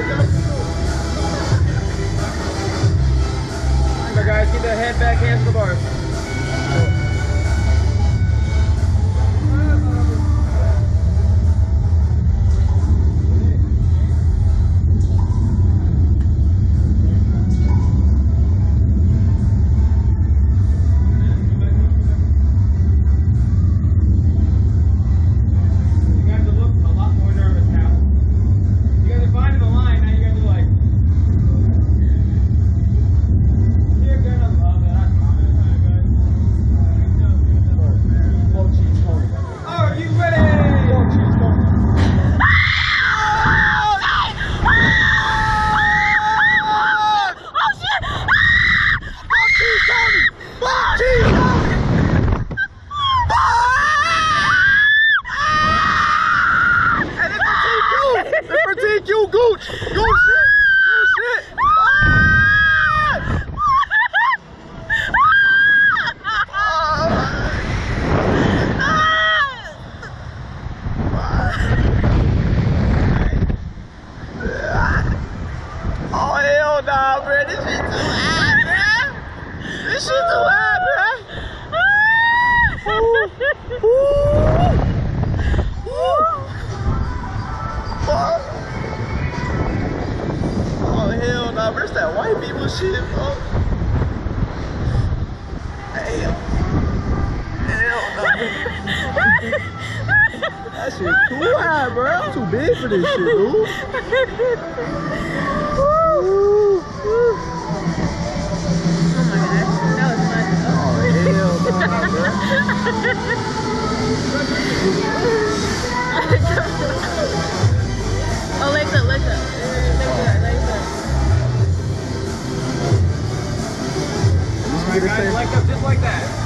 Remember guys, keep the head back, hands to the bar. Where's that white people shit, bro? Hell no. That shit too high, bro. I'm too big for this shit, dude. Oh my gosh, that was fun. Oh, hell no, bro. Oh, legs up, legs up. Legs up, legs up. Alright guys, leg up just like that.